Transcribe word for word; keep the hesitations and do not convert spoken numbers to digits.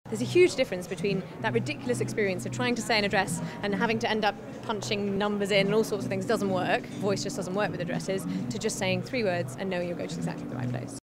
There's a huge difference between that ridiculous experience of trying to say an address and having to end up punching numbers in and all sorts of things doesn't work, voice just doesn't work with addresses, to just saying three words and knowing you'll go to exactly the right place.